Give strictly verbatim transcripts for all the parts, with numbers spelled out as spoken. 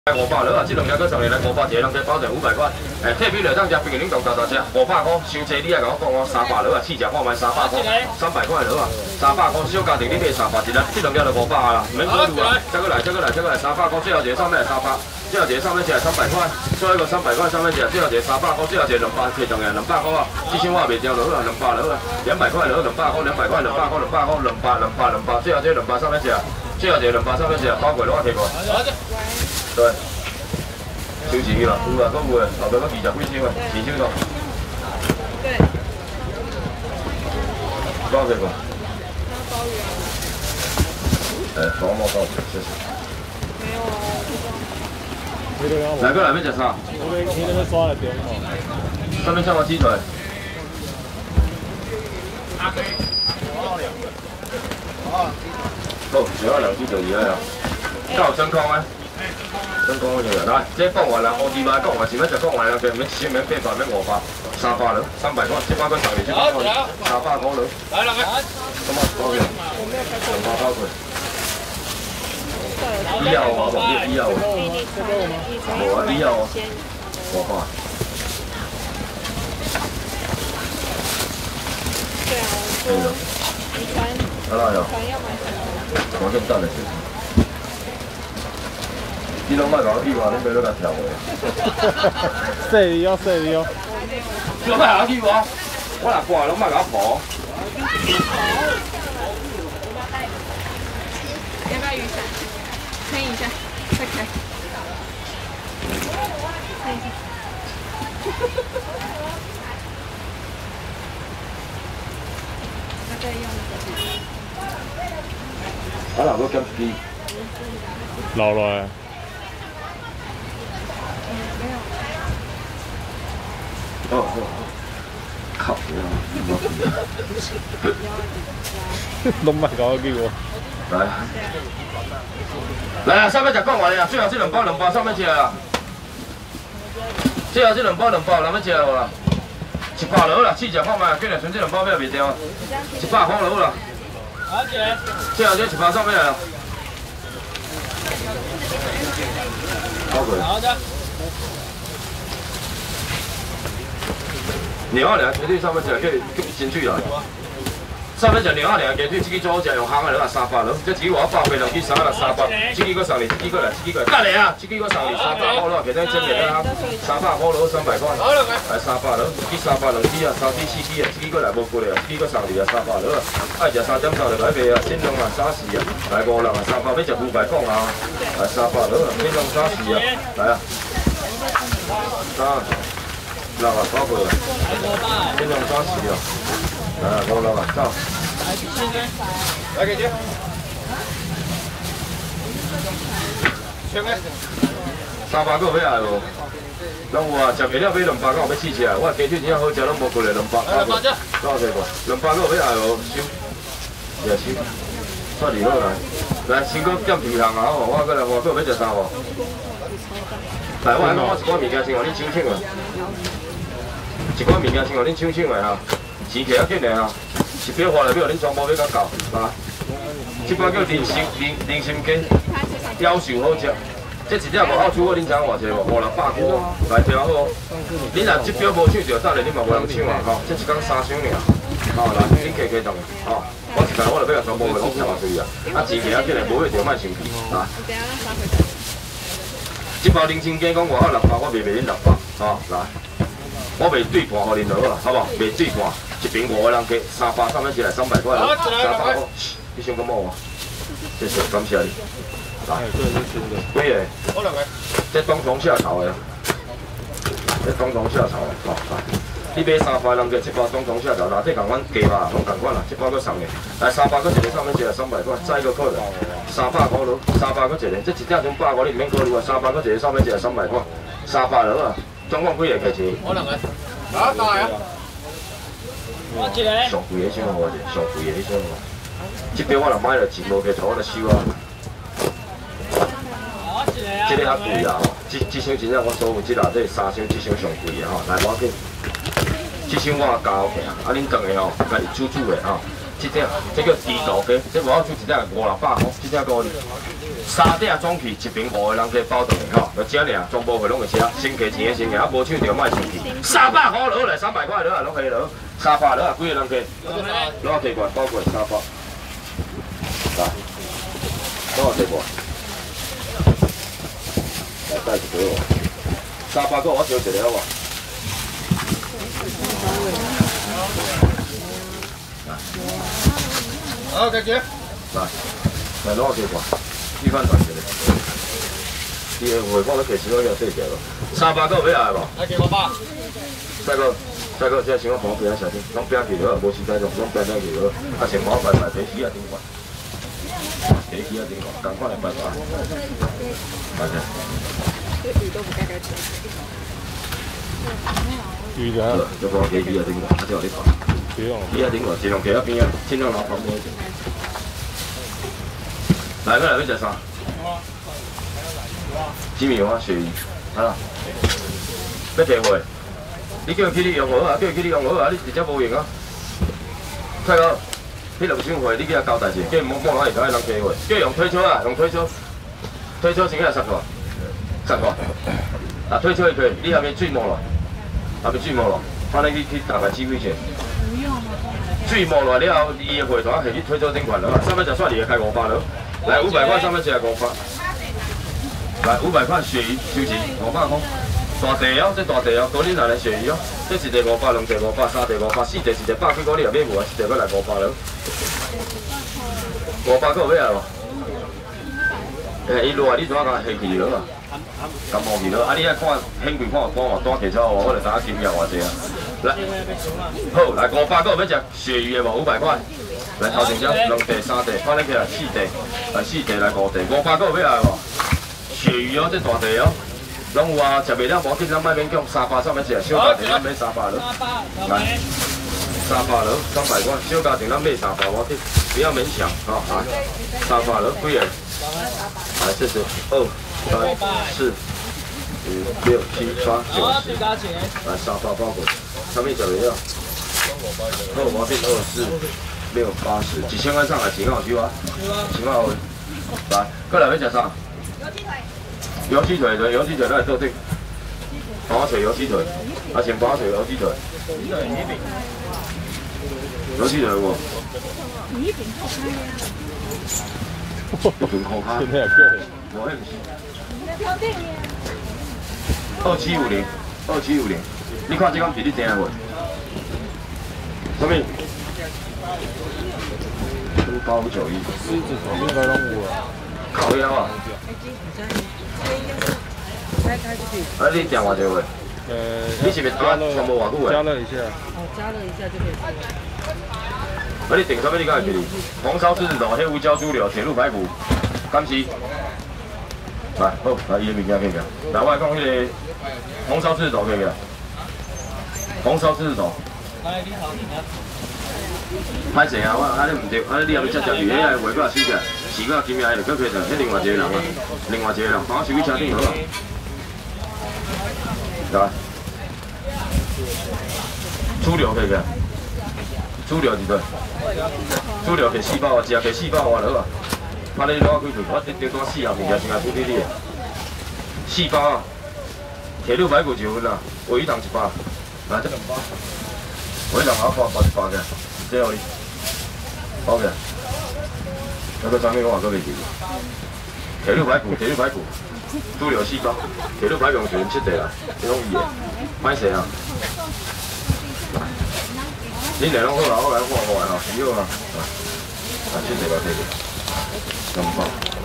五百了啊！这两只搁上嚟来五百，一个人计保证五百块。诶，退票来当只冰淇淋冻大大只，五百块，伤济你也甲我讲哦，三百了啊！试食看卖三百块，三百块了啊！三百块，小家庭你买三百一粒，这两只就五百啦，免考虑啊！再过来，再过来，再过来，三百块，最后一个上面三百，最后一个上面只系三百块，最后一个三百块上面只，最后一个三百块，最后一个两百，最重要两百块啊！这箱我袂掉了啊，两百了啊，两百块了，两百块，两百块，两百块，两百块，两百，两百，两百，最后这两百上面只，最后一个两百上面只，包过了我摕过。对。 收钱去啦，有啊，搁有诶，后壁搁二十几箱诶，二箱多。对。多少钱个？鲍鱼啊。诶，多么多？谢谢。没有啊。来过来要食啥？我们今天在刷了点哦。上面像个鸡腿。阿飞。好，两两只就而家啊。够有真空啊？ 真讲嗰樣來，即講完啦，我二百講完，前面就講完啦，佢免錢免飛法免我法，三百兩，三百塊，即百塊十年，即百塊，三百嗰兩，來兩個，咁啊多嘅，兩百包佢，醫藥啊，冇醫藥啊，冇啊，醫藥啊，我發，對啊，好啦又，我先得嚟先。 你拢莫甲我去話，你要落來跳我。細你哦，細你哦。你拢莫甲我去話，我若掛，拢莫甲我抱。要不要雨伞？撑一下，快開。撐一下。再用那個。啊，嗱，我減一支。留落來。 哦哦，靠！拢莫甲我叫我。来，来啊！上面食讲完了，最后这两包两包上面食啊！最后这两包两包，人要食无啦？一百落啦，试食看卖，今日剩这两包尾袂掉，一百块落啦。好姐。最后这一包上面啊。好贵。好的。 牛仔娘鸡腿上面食可以先去啦。上面食牛仔娘鸡腿，这个最好食用烘的了，三百了。这支我百块两支三了，三百。这支我送你，这支过来，这支过来。得嚟啊！这支我送你三百块了，其他真嘅啦。三百块了，三百块。好了，来三百了，这三百两支啊，三支四支啊，这支过来无过来啊，这支我送你啊，三百了。爱食三点三就来卖啊，新龙啊，三四啊，来五人啊，三百要食五百讲啊，来三百了，新龙三四啊，来啊，三。 六啊，包過嚟，呢兩張紙啊，啊，六六啊，走。來幾隻？唱咩？三百個要來無？咱有啊，食袂了買兩百個，要試食。我雞腿真好食，咱無過來兩百。兩百隻。多謝個，兩百個要來無？收，也收。算你好來，來先個減皮項啊，好，我過來外國要食啥無？來，我來講我一寡物件先互你搶搶啊。 一款物件先互恁抢抢的哈，钱摕较紧的哈，一表花来表恁全部要甲到，啊！这款叫人参人人参鸡，夭寿好食。这一只无好处，恁知影偌济无？五六百块，来听好。恁若这表无抢着，等下恁嘛无人抢啊！吼，这一工三箱尔，吼来，恁加加动，吼，我一工我就要甲全部卖五十万对啊！啊，钱摕较紧的，无迄条卖生气，啊！这包人参鸡讲外口六百，我卖卖恁六百，吼来。 我卖对半互恁就好啦，好无？卖对半，一瓶五个人加三百，上面起来三百块啦，三百块，你想咁冇啊？谢谢，感谢你。来，几个？我两个。这东床下头的，这东床下头的，好来。你买三百人加一包东床下头，嗱，这共阮价嘛，拢共款啦，一包搁送的。来三百搁一个，上面起来三百块，再一个扣的，三百块咯，三百搁一个，这一只从百块你免考虑啊，三百搁一个，上面起来三百块，三百了啊。 总共几个价钱？我两个。啊，大啊！我一个。上贵的先我一个，上贵的你先我。这边我若买了钱无价，我就收啊。我一个啊。这个较贵啊，这这箱真正我所有这啦，这三箱这箱上贵的吼，来我紧。这箱我交起啊，啊恁当的吼，家己煮煮的吼。 一只，这叫地道鸡，这我要出一只五六百块，一只高哩。三只总去一瓶五个人加包倒的吼，就这尔，全部会拢会吃，先给钱的先给，啊无抢着卖生气。三百块落来，三百块落来，拢可以落，三百落啊，几个人加？落啊，加过包过三百。来，落啊，加过。来带一个哦，三百个我烧一个好无？好，再见。来，来落啊，加过。一番团结的，伊个回放都其实我要细条咯。三百个要来无？来几五百。再个，再个，这想我旁边小心，拢拼起落，无时间用，拢拼拼起落，啊，先帮我摆摆地起啊顶管，地起啊顶管，赶快来摆摆。摆下。鱼都不该该吃。鱼的。就帮地起啊顶管，啊，叫你摆。起啊顶管，尽量企喺边啊，尽量拿旁边。来个来要食啥？鸡米花、鳕鱼，啊啦，要提货？你叫伊去你用好啊，叫伊去你用好啊，你直接无用啊。蔡哥，迄两箱货你去遐交代者，叫伊莫莫攞嚟搞人提货，叫伊用推车啊，用推车，推车先起来十块，十块。啊，推车可以，你下面水没落，下面水没落，反正你去大概几块钱？水没落了后，伊个货团系去推车顶款了，上面就算你开五百了。来五百块，上面写五百。来五百块鳕鱼收钱，五百块。大地哦，这大地哦，高恁来来鳕鱼哦，这一地五百，两地五百，三地五百，四地是一百几块，你也买无啊？四地要来五百了。五百个有要来无？诶，伊落来你怎啊甲下去了啊？咁无去了，啊你爱看显贵看看嘛，单骑车哦，我来打金额偌济啊？来，好，来五百个要食鳕鱼的无？五百块。来头前只两地、三地，反正起来四地，来四地来五地，五百个有要来无？鳕鱼哦，这大地哦，拢有啊，食袂了无紧，咱莫勉强，三百上面食，小家庭咱买三百了。来，三百了，三百块，小家庭咱买三百我紧，不要勉强，好，来，三百了，几个？来，这是二、三、四、五、六、七、八、九、十，来三百包过，上面食袂了。好，我变二四。六八十，几千块上来，几好酒啊？几好，来，过来要食啥？油鸡腿，对，油鸡腿来做对。帮我找油鸡腿，啊，先帮我找油鸡腿。油鸡腿有无？一瓶扣开呀。一瓶扣开。现在有贵。我迄不是。二七五零，二七五零，你看这款比你正无？什么？八五九一，狮子头应该拢有啊。烤腰啊！啊，你点偌济位？呃，你是不是加全部偌久诶？加热一下。哦，加热一下就可以吃了。啊，你订什么？你敢会记哩？红烧狮子头、黑胡椒猪柳、铁路排骨，敢吃？来，好，来伊个物件可以个。来，我来讲迄个红烧狮子头可以个。红烧狮子头。来，你头你啊。歹势啊！我安尼唔对，安尼你后尾接接鱼，迄个话搁收起来，时搁金额就搁亏着，迄另外一个人啊，另外一个人，帮我收去车顶好啊。来，猪柳可以个，猪柳一对，猪柳给四百啊，食给四百外落啊。反正你攞几块，我顶顶多四项物件先来处理你。四百啊，铁路排骨一份啊，尾鱼汤一百，来这两包，尾鱼汤我包包一百个。这互你 ，OK。那个上面我话搁袂记。铁路排骨，铁路排骨，猪柳四包，铁路排骨用全七地啦，这种伊的，歹势啊。你两拢好啦，我来看看吼，是好啊。啊，七地来摕去，两包。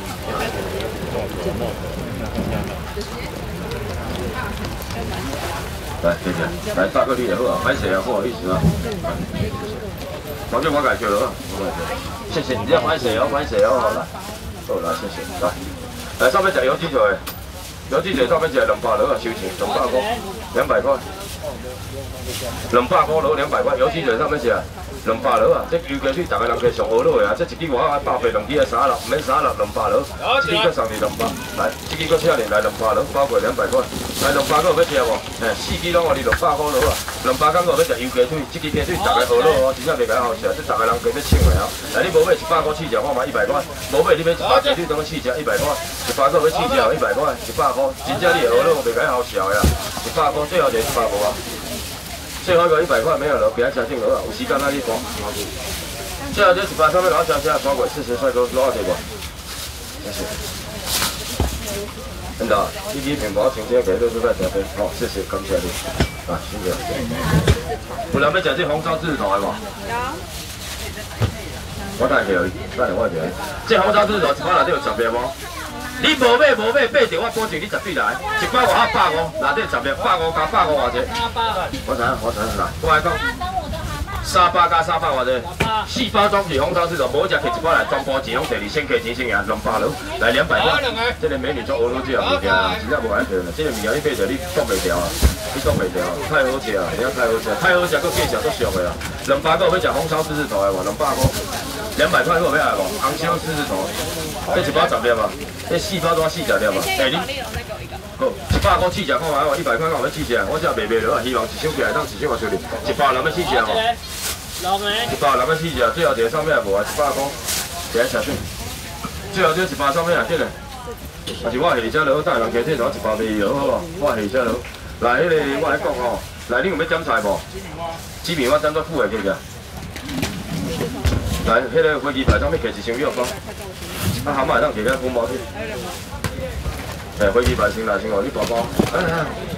来，谢谢。来，大个你就好啊，歹势啊，不好意思啊。反正我解决了，我解决。谢谢，你要歹势哦，歹势哦，好来，好来，谢谢，来，来上面食油鸡腿，油鸡腿上面食两百落啊，收钱，两百块，两百块，两百块落两百块，油鸡腿上面食， 两百落啊！这油鸡腿大家人家上好落的啊！这一支我啊百八两支啊三六，唔免三六两百落。这支搁送你两百，来，这支搁请你来两百落，包括两百块。来两百个要吃无？嘿，四支拢我你两百块落啊！两百港个要食油鸡腿，这支鸡腿大家好落哦，真正袂解好食，这大家人家要抢的啊！来，你无买一百块试食，我买一百块；无买你买一百鸡腿当试食一百块，一百个要试食一百块，一百块，真正你好落袂解好食的啊！一百块最后就一百五啊！ 最后一个一百块没有了，别下定额了，有时间那你讲。最后这一百上面老小下刷过，四十帅哥多少钱过？谢谢。真的，一支面包请这给六十块小费，好，谢谢，感谢你。啊，谢谢。有人要吃这红烧狮子头的无？有。我带去而已，带我去。这红烧狮子头一包内底有十粒无？你无买无买，买着我保证你绝对来。一包外百五，内底十粒，百五加百五偌济？我知影，我知影啦。我来讲，三百加三百偌济？四包装是红烧狮子，无只摕一包来装包钱，拢第二先客钱先赢，两百了，来两百块。这个美女做俄罗斯啊物件啊，真正无爱去啦。这个物件你买着你挡袂掉啊，你挡袂掉，太好食啊，真正太好食，太好食，佫价钱佫俗的啊。两百个要食红烧狮子头的无？两百块，两百块个要来无？红烧狮子头，这一包十粒啊。 这四包多四十粒嘛？哎，你好，一百块试食看卖哦，一百块我要试食，我只卖卖落啊，希望一箱起来当一箱我出去，一百人要试食哦。一百人要试食，最后一个上面也无啊，一百块，一个吃水。最后这一百上面也得嘞，但是我下车落，带人家这头一百卖去好无？我下车落，来，迄个我来讲哦，来，你有要点菜无？这边我点做付下去个。来，迄个飞机牌上面摕一箱肉包。 啊，蛤蟆当摕个古毛去，哎，飞机牌先来先哦，你大包，哎哎。